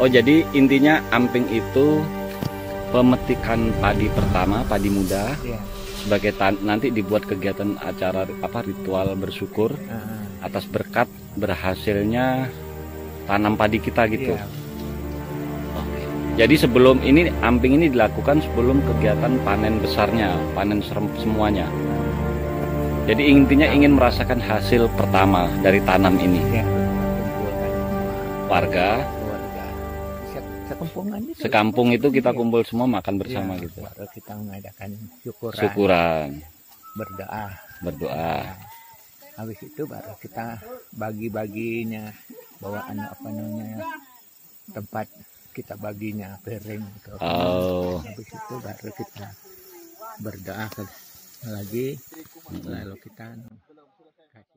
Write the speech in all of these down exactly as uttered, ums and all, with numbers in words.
Oh, jadi intinya amping itu pemetikan padi pertama, padi muda. Ya. Sebagai tan nanti dibuat kegiatan acara apa ritual bersyukur Uh, atas berkat berhasilnya tanam padi kita gitu. ya. Oke. Jadi sebelum ini amping ini dilakukan sebelum kegiatan panen besarnya, panen serem semuanya. Jadi intinya ingin merasakan hasil pertama dari tanam ini. Ya. Kumpulkan Warga keluarga. Se- Sekampungan itu. sekampung itu kita Iya. kumpul semua makan bersama Ya, gitu. baru kita mengadakan syukuran, Syukuran, berdoa. berdoa. Habis itu baru kita bagi-baginya, bawaan apa namanya, tempat kita baginya, piring gitu. Oh. Habis itu baru kita berdoa ke- lagi, lalu kita kasih.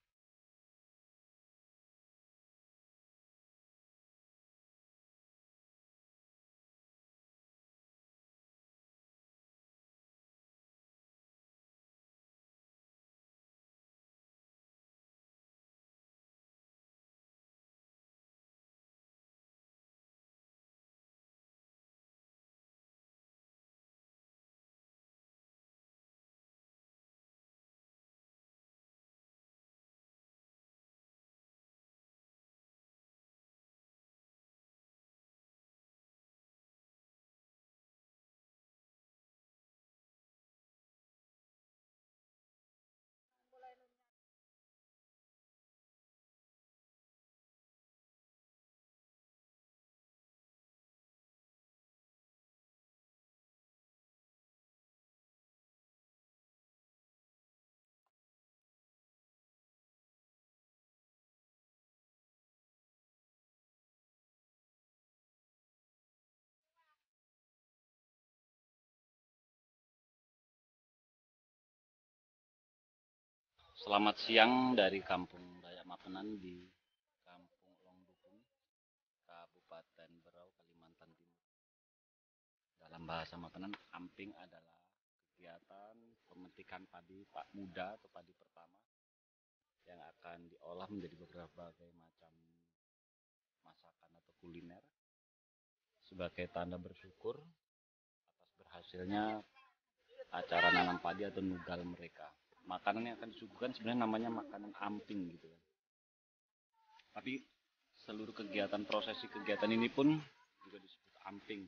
Selamat siang dari Kampung Dayak Mapenan di Kampung Longdukun, Kabupaten Berau, Kalimantan Timur. Dalam bahasa Mapenan, amping adalah kegiatan pemetikan padi pak muda atau padi pertama yang akan diolah menjadi berbagai macam masakan atau kuliner sebagai tanda bersyukur atas berhasilnya acara nanam padi atau nugal mereka. Makanan yang akan disuguhkan sebenarnya namanya makanan amping gitu kan. Tapi seluruh kegiatan prosesi kegiatan ini pun juga disebut amping.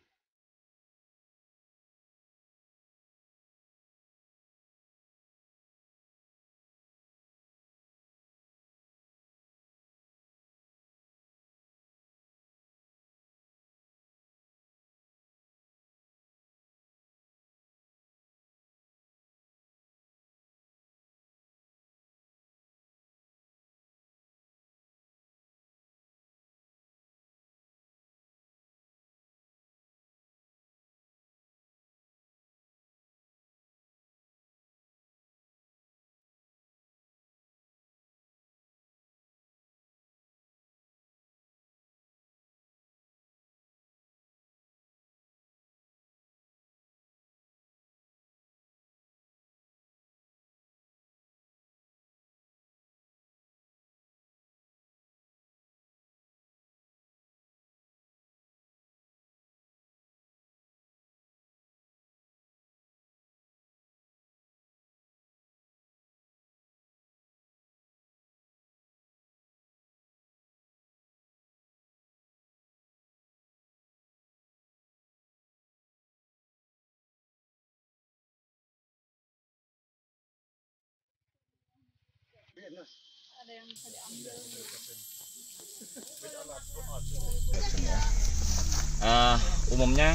Uh, umumnya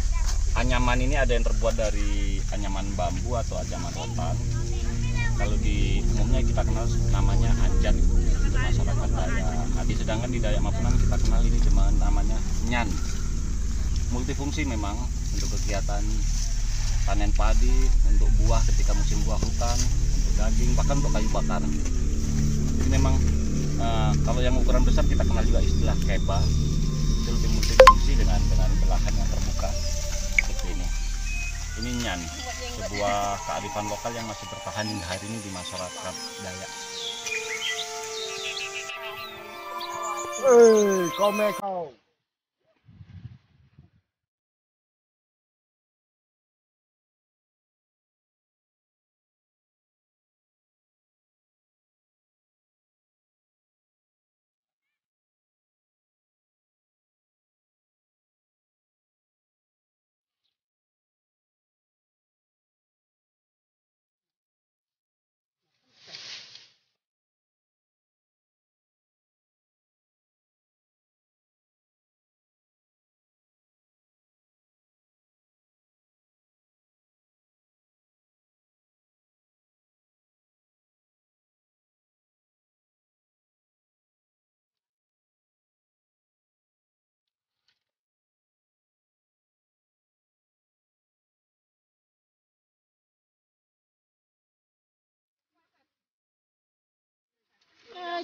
anyaman ini ada yang terbuat dari anyaman bambu atau anyaman rotan. Kalau di umumnya kita kenal namanya anjan untuk masyarakat Dayak. Sedangkan di Dayak Mapenan kita kenal ini cuma namanya nyan. Multifungsi memang untuk kegiatan panen padi, untuk buah ketika musim buah hutan, untuk daging, bahkan untuk kayu bakar. Jadi memang uh, kalau yang ukuran besar kita kenal juga istilah keba. Itu lebih multifungsi dengan dengan belahan yang terbuka seperti ini. Ini nyan, sebuah kearifan lokal yang masih bertahan hingga hari ini di masyarakat Dayak. Eh, kau mekau.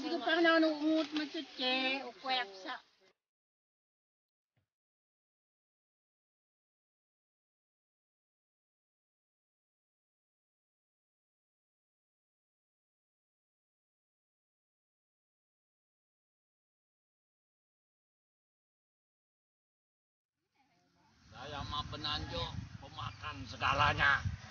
Sige pa na nungut matutse o kweksa. Saya mah penanjung pemakan segalanya.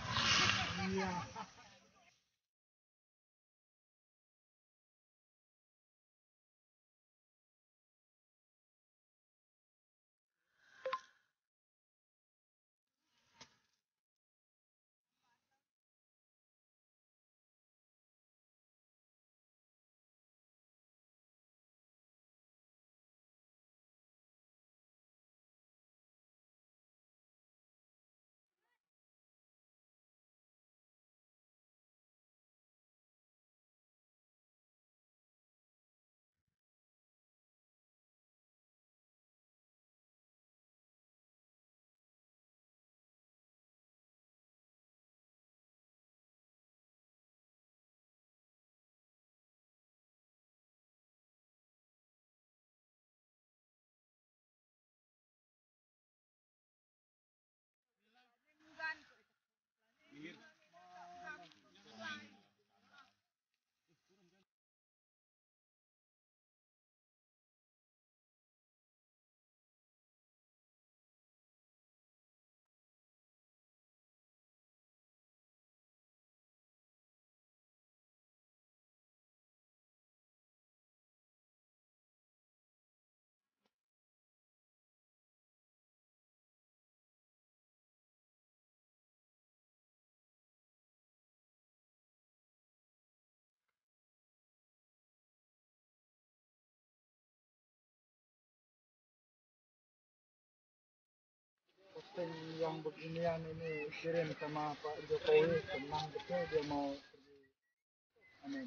Posting yang beginian ini kirim sama Pak Jokowi, tenang betul dia mau pergi. Amin.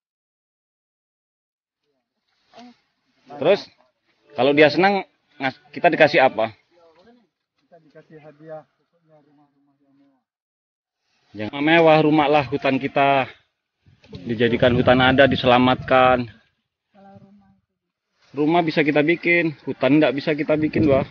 Terus kalau dia senang ngas- kita dikasih apa? Kita dikasih hadiah, pokoknya rumah-rumah yang mewah. Yang mewah rumah lah hutan kita. Dijadikan hutan ada, diselamatkan. Rumah bisa kita bikin, hutan nggak bisa kita bikin, Wah.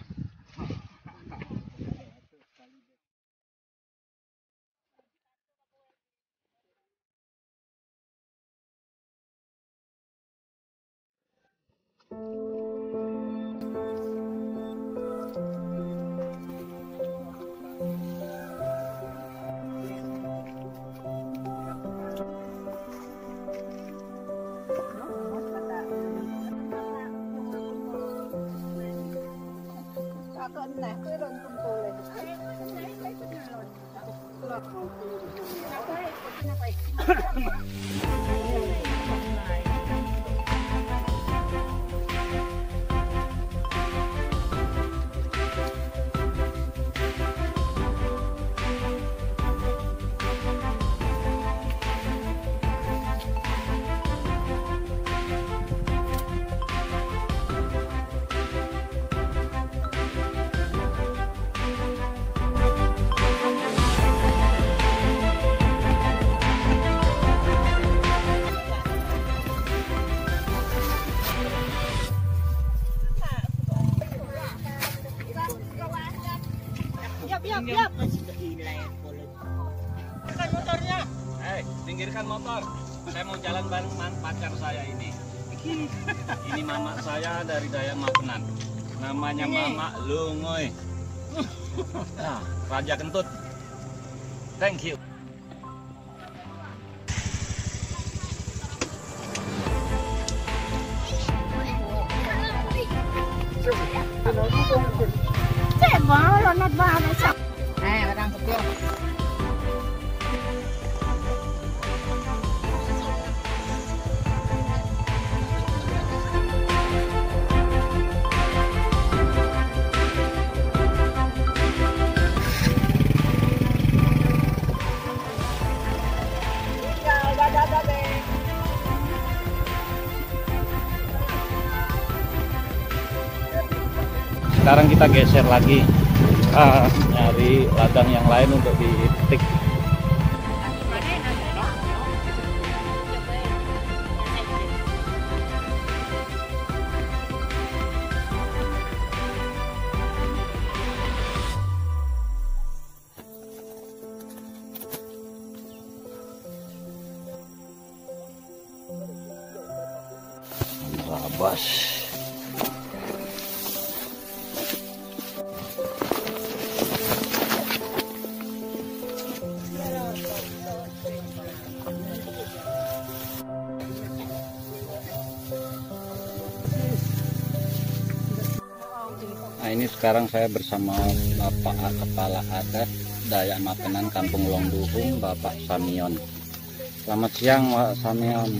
Eh, pinggirkan motor. Saya mau jalan bareng man pacar saya ini. Ini mama saya dari Dayak Mapenan. Namanya Mama Lungoy. Nah, Raja Kentut. Thank you. Coba lo nat banget sak. Eh, orang kecil. Sekarang kita geser lagi, ah, nyari ladang yang lain untuk dipetik. bos. Nah, ini sekarang saya bersama Bapak Kepala Adat Dayak Mapenan Kampung Longduhung, Bapak Samion. Selamat siang, Pak Samion.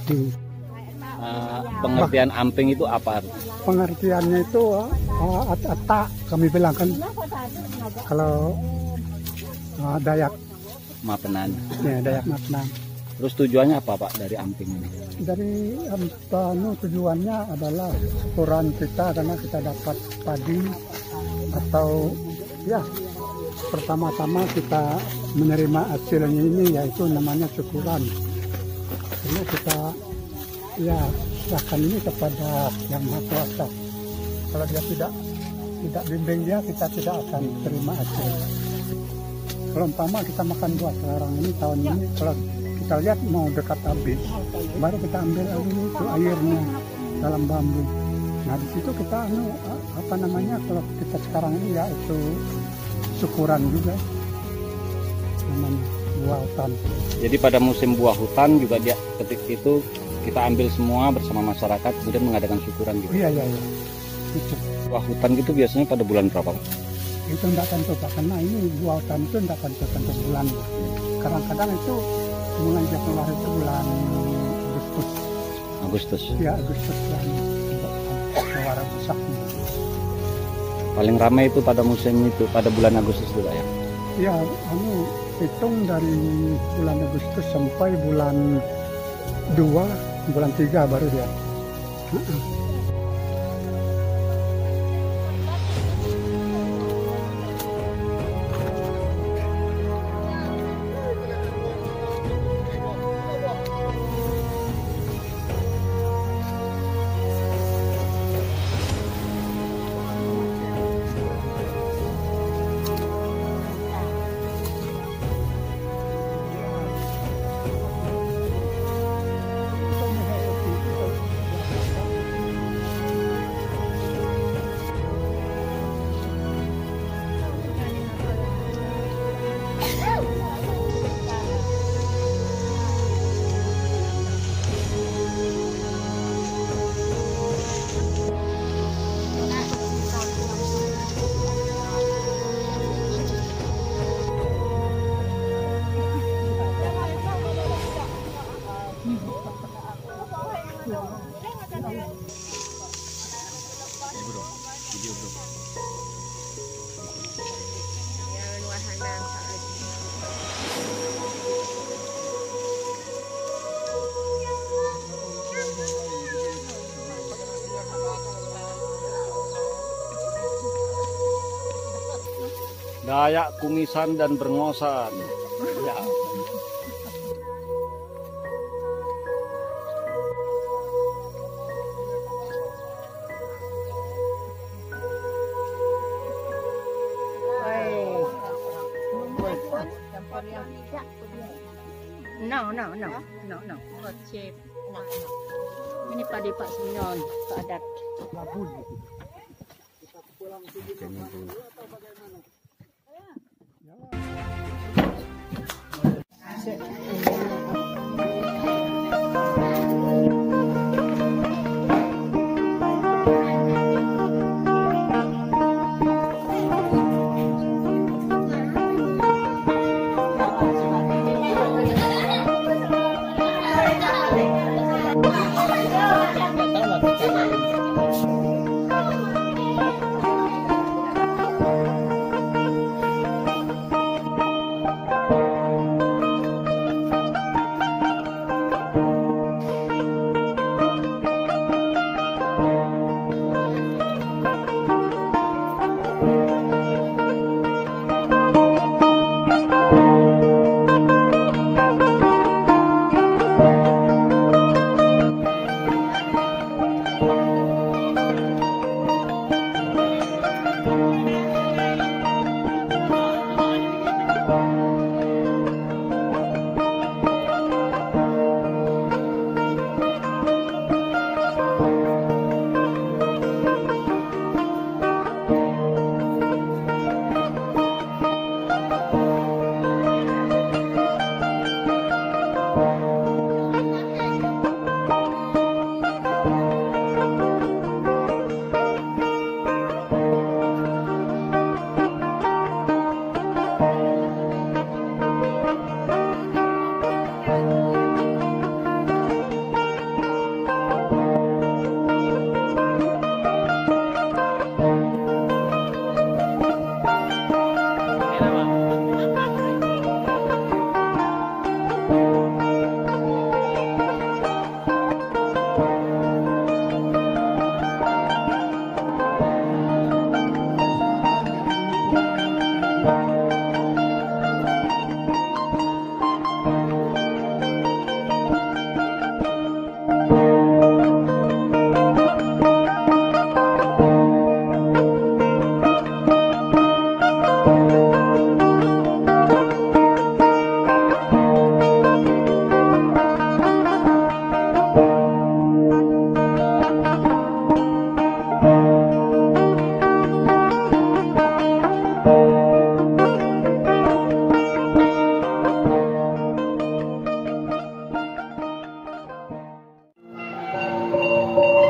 Uh, pengertian amping itu apa? Pengertiannya itu uh, atak kami bilang kan kalau uh, Dayak Mapenan. ya Dayak Mapenan. Terus tujuannya apa, Pak, dari amping ini? Dari um, tujuannya adalah syukuran kita karena kita dapat padi atau ya pertama-tama kita menerima hasilnya ini, yaitu namanya syukuran. Karena kita ya serahkan ini kepada Yang Maha Kuasa. Kalau dia tidak tidak bimbing dia, kita tidak akan terima hasil. Kalau umpama kita makan buah sekarang ini tahun ini, kalau kita lihat mau dekat habis, baru kita ambil dulu itu airnya dalam bambu. Nah di situ kita anu apa namanya, kalau kita sekarang ini ya itu syukuran juga namanya buah hutan. Jadi pada musim buah hutan juga dia ketika itu kita ambil semua bersama masyarakat kemudian mengadakan syukuran gitu. Iya iya iya. Itu. Buah hutan gitu biasanya pada bulan berapa, Pak? Itu tidak tentu Pak, karena ini buah hutan itu tidak tentu tentu bulan. Kadang-kadang itu mulai dia keluar itu bulan Agustus. Agustus. Ya Agustus yang keluar besar. Paling ramai itu pada musim itu, pada bulan Agustus itu, Pak ya? Ya, anu hitung dari bulan Agustus sampai bulan dua, bulan tiga baru dia. Dayak kumisan dan brengosan. Ya. No, no, no, no, no. Buat chef. No, no. Ini padi Pak Samion, Pak Adat.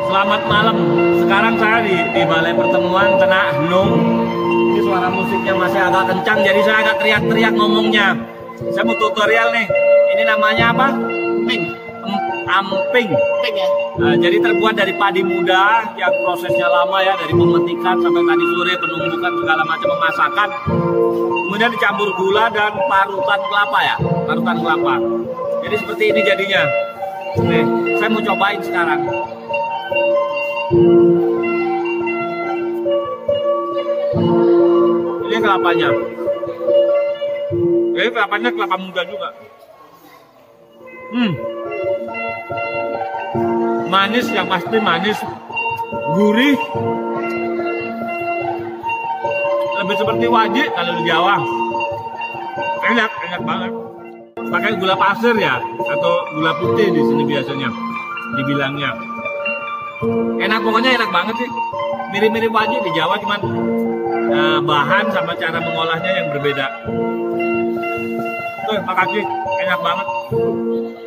Selamat malam. Sekarang saya di, di balai pertemuan kena Hnung. Ini suara musiknya masih agak kencang, jadi saya agak teriak-teriak ngomongnya. Saya mau tutorial nih. Ini namanya apa? Amping. Amping. Amping ya. Nah, jadi terbuat dari padi muda yang prosesnya lama ya, dari pemetikan sampai tadi sore penumbukan segala macam pemasakan. Kemudian dicampur gula dan parutan kelapa ya, parutan kelapa. Jadi seperti ini jadinya. Nih, saya mau cobain sekarang. Ini kelapanya. Ini kelapanya kelapa muda juga. Hmm. Manis, yang pasti manis, gurih. Lebih seperti wajik kalau di Jawa. Enak, enak banget. Pakai gula pasir ya, atau gula putih di sini biasanya dibilangnya. Enak, pokoknya enak banget sih. Mirip-mirip wajik di Jawa, cuman uh, bahan sama cara mengolahnya yang berbeda. Tuh, makasih, enak banget.